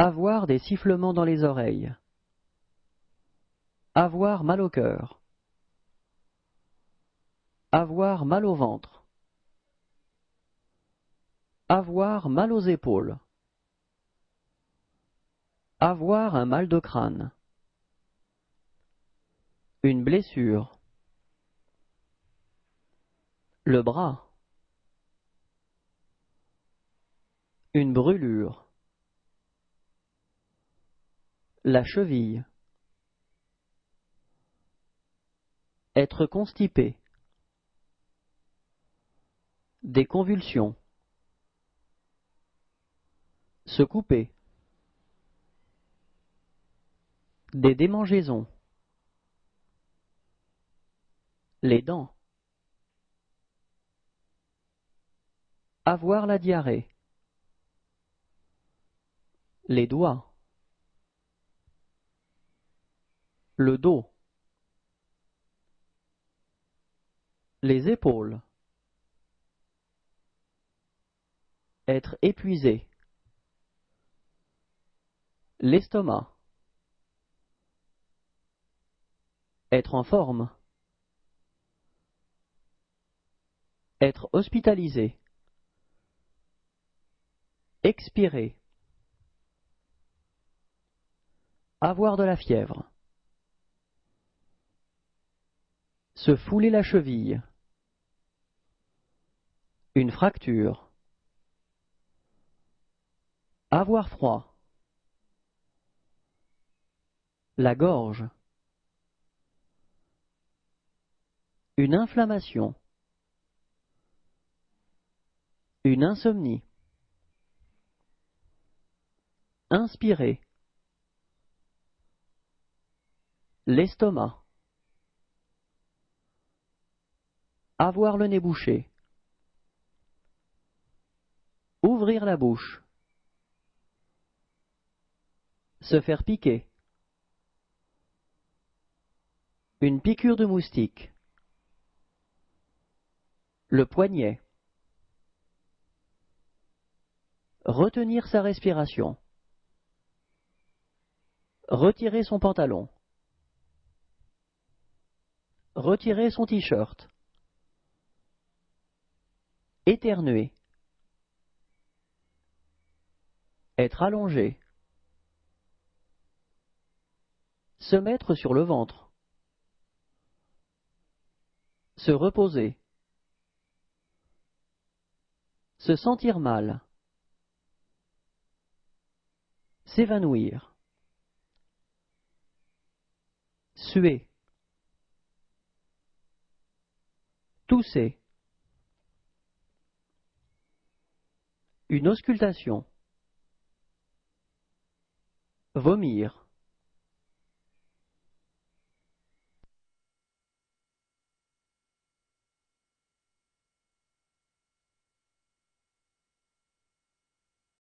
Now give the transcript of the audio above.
Avoir des sifflements dans les oreilles. Avoir mal au cœur. Avoir mal au ventre. Avoir mal aux épaules. Avoir un mal de crâne. Une blessure. Le bras. Une brûlure. La cheville. Être constipé. Des convulsions. Se couper. Des démangeaisons. Les dents. Avoir la diarrhée. Les doigts. Le dos. Les épaules. Être épuisé. L'estomac. Être en forme. Être hospitalisé. Expirer. Avoir de la fièvre. Se fouler la cheville. Une fracture. Avoir froid. La gorge. Une inflammation. Une insomnie. Inspirer. L'estomac. Avoir le nez bouché. Ouvrir la bouche. Se faire piquer. Une piqûre de moustique. Le poignet. Retenir sa respiration. Retirer son pantalon. Retirer son t-shirt. Éternuer. Être allongé. Se mettre sur le ventre. Se reposer. Se sentir mal. S'évanouir. Suer. Tousser. Une auscultation. Vomir.